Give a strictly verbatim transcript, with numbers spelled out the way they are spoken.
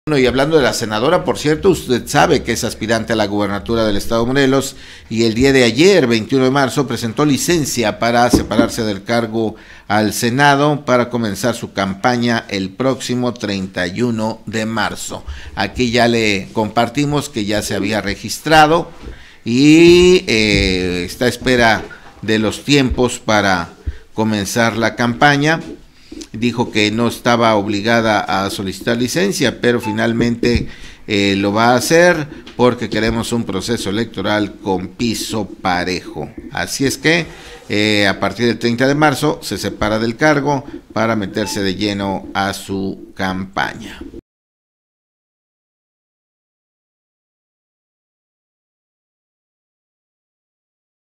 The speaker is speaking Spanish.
Bueno, y hablando de la senadora, por cierto, usted sabe que es aspirante a la gubernatura del estado de Morelos y el día de ayer, veintiuno de marzo, presentó licencia para separarse del cargo al Senado para comenzar su campaña el próximo treinta y uno de marzo. Aquí ya le compartimos que ya se había registrado y eh, está a espera de los tiempos para comenzar la campaña. Dijo que no estaba obligada a solicitar licencia, pero finalmente eh, lo va a hacer porque queremos un proceso electoral con piso parejo. Así es que eh, a partir del treinta de marzo se separa del cargo para meterse de lleno a su campaña.